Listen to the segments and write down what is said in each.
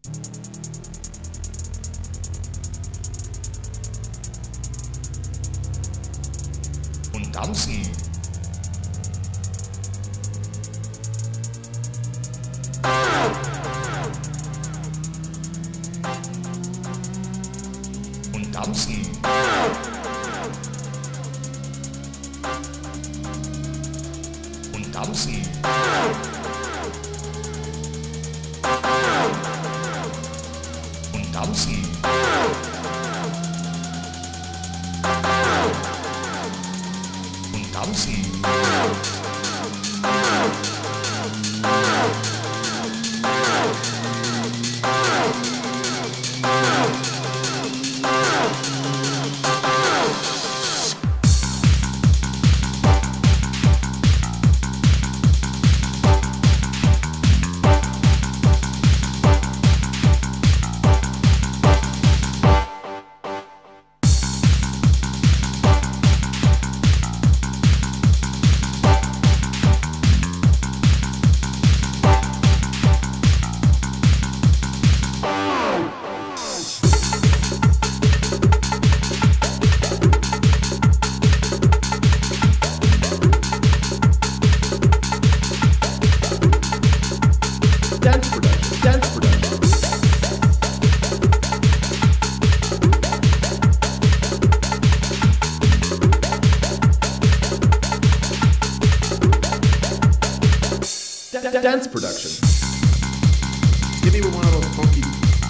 Und tanzen. Und tanzen. Und tanzen. Und tanzen. Und tanzen. Dance production. Give me one of those funky.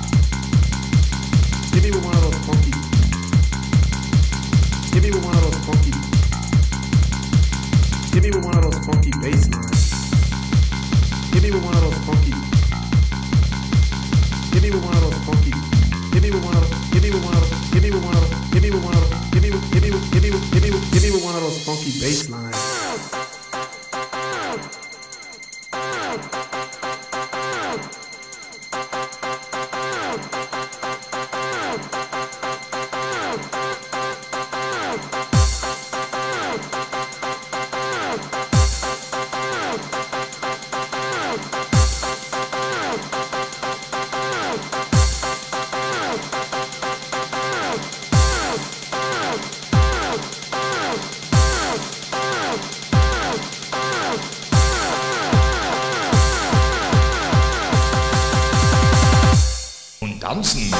Give me one of those funky. Give me one of those funky. Give me one of those funky bass lines. Give me one of those funky. Give me one of those funky. Give me one of those. Give me one of those. Give me one of those. Give me one of those. Give me one of those funky bass lines. Tanzen.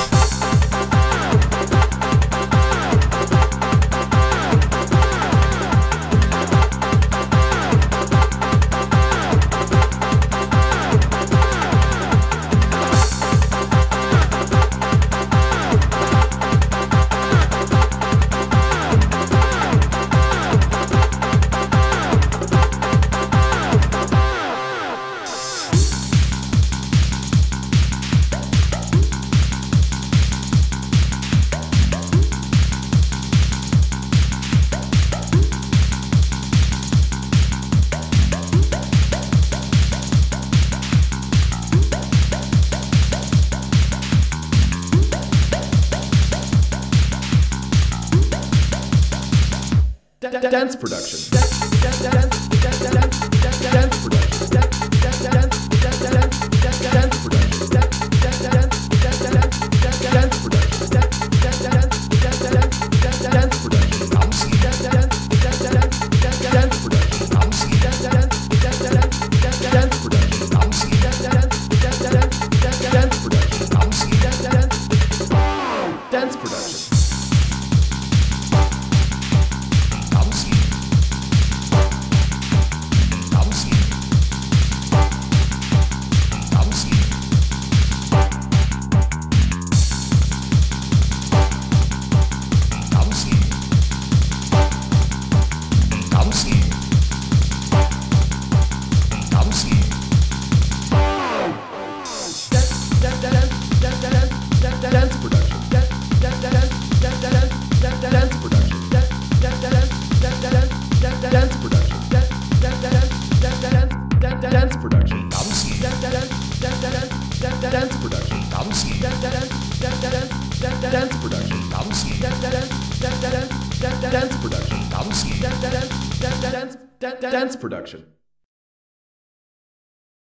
Dance production. Dance production. Dance production.